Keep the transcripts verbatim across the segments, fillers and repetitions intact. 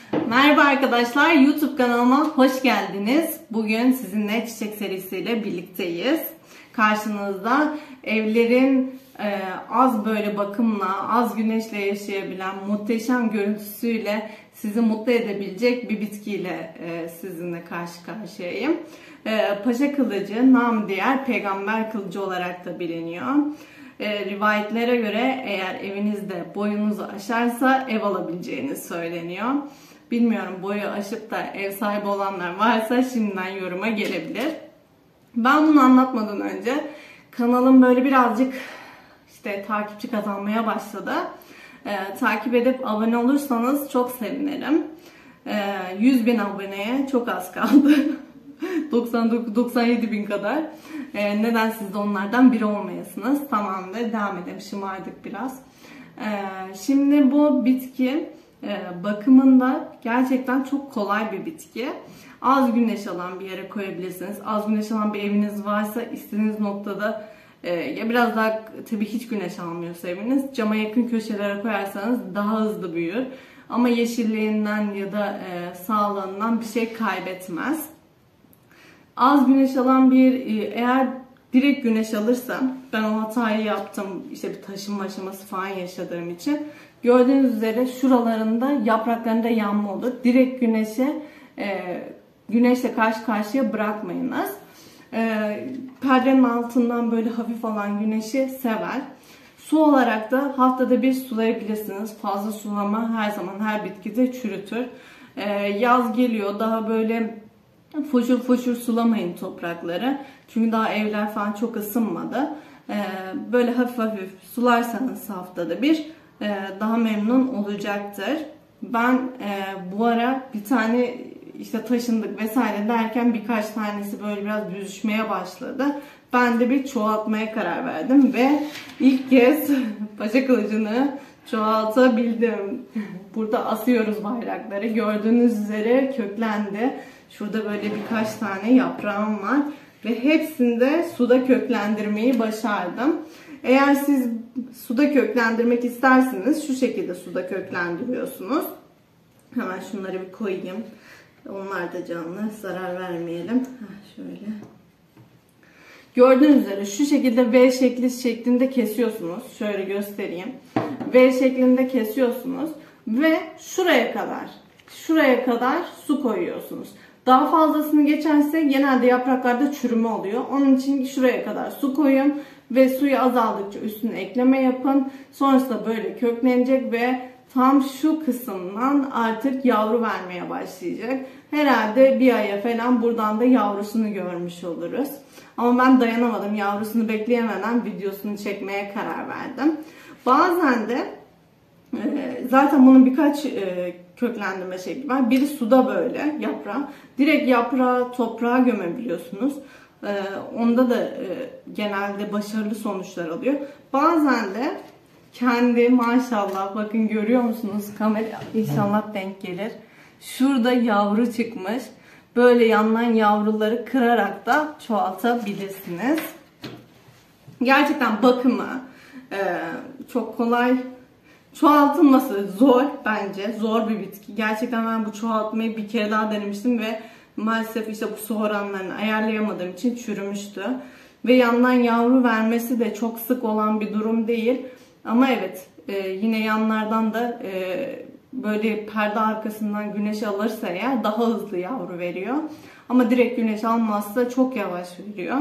Merhaba arkadaşlar, YouTube kanalıma hoş geldiniz. Bugün sizinle çiçek serisiyle birlikteyiz. Karşınızda evlerin e, az böyle bakımla, az güneşle yaşayabilen, muhteşem görüntüsüyle sizi mutlu edebilecek bir bitkiyle e, sizinle karşı karşıyayım. E, Paşa kılıcı, namı diğer peygamber kılıcı olarak da biliniyor. E, rivayetlere göre eğer evinizde boyunuzu aşarsa ev alabileceğiniz söyleniyor. Bilmiyorum, boyu aşıp da ev sahibi olanlar varsa şimdiden yoruma gelebilir. Ben bunu anlatmadan önce kanalım böyle birazcık işte takipçi kazanmaya başladı. Ee, takip edip abone olursanız çok sevinirim. Ee, yüz bin aboneye çok az kaldı. doksan dokuz doksan yedi bin kadar. Ee, neden siz de onlardan biri olmayasınız? Tamamdır, devam edelim. Şımardık biraz. Ee, şimdi bu bitki bakımında gerçekten çok kolay bir bitki. Az güneş alan bir yere koyabilirsiniz. Az güneş alan bir eviniz varsa istediğiniz noktada ya biraz daha tabii hiç güneş almıyorsa eviniz cama yakın köşelere koyarsanız daha hızlı büyür. Ama yeşilliğinden ya da sağlığından bir şey kaybetmez. Az güneş alan bir eğer direkt güneş alırsam, ben o hatayı yaptım işte bir taşınma aşaması falan yaşadığım için. Gördüğünüz üzere şuralarında yapraklarında yanma olur. Direkt güneşe e, güneşle karşı karşıya bırakmayınız. E, perdenin altından böyle hafif alan güneşi sever. Su olarak da haftada bir sulayabilirsiniz. Fazla sulama her zaman her bitkide çürütür. E, yaz geliyor, daha böyle foşur foşur sulamayın toprakları. Çünkü daha evler falan çok ısınmadı. E, böyle hafif hafif sularsanız haftada bir daha memnun olacaktır. Ben e, bu ara bir tane işte taşındık vesaire derken birkaç tanesi böyle biraz büzüşmeye başladı. Ben de bir çoğaltmaya karar verdim ve ilk kez paşa kılıcını çoğaltabildim. Burada asıyoruz bayrakları. Gördüğünüz üzere köklendi. Şurada böyle birkaç tane yaprağım var ve hepsinde suda köklendirmeyi başardım. Eğer siz suda köklendirmek isterseniz şu şekilde suda köklendiriyorsunuz. Hemen şunları bir koyayım. Onlar da canlı, zarar vermeyelim. Heh, şöyle. Gördüğünüz üzere şu şekilde V şekli şeklinde kesiyorsunuz. Şöyle göstereyim. V şeklinde kesiyorsunuz ve şuraya kadar, şuraya kadar su koyuyorsunuz. Daha fazlasını geçerse genelde yapraklarda çürüme oluyor. Onun için şuraya kadar su koyun ve suyu azaldıkça üstüne ekleme yapın. Sonrasında böyle köklenecek ve tam şu kısımdan artık yavru vermeye başlayacak. Herhalde bir aya falan buradan da yavrusunu görmüş oluruz. Ama ben dayanamadım. Yavrusunu bekleyemeden videosunu çekmeye karar verdim. Bazen de zaten bunun birkaç köklendirme şekli var. Biri suda böyle yaprağı. Direkt yaprağı toprağa gömebiliyorsunuz. Onda da genelde başarılı sonuçlar alıyor. Bazen de kendi maşallah bakın görüyor musunuz? Kamera inşallah denk gelir. Şurada yavru çıkmış. Böyle yandan yavruları kırarak da çoğaltabilirsiniz. Gerçekten bakımı çok kolay. Çoğaltılması zor bence. Zor bir bitki. Gerçekten ben bu çoğaltmayı bir kere daha denemiştim ve maalesef işte bu su oranlarını ayarlayamadığım için çürümüştü. Ve yandan yavru vermesi de çok sık olan bir durum değil. Ama evet e, yine yanlardan da e, böyle perde arkasından güneş alırsa eğer daha hızlı yavru veriyor. Ama direkt güneş almazsa çok yavaş veriyor.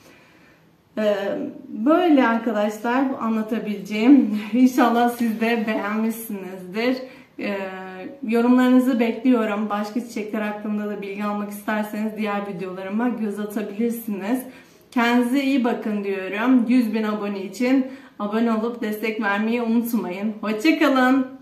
Böyle arkadaşlar anlatabileceğim. İnşallah siz de beğenmişsinizdir. Yorumlarınızı bekliyorum. Başka çiçekler hakkında da bilgi almak isterseniz diğer videolarıma göz atabilirsiniz. Kendinize iyi bakın diyorum. yüz bin abone için abone olup destek vermeyi unutmayın. Hoşça kalın.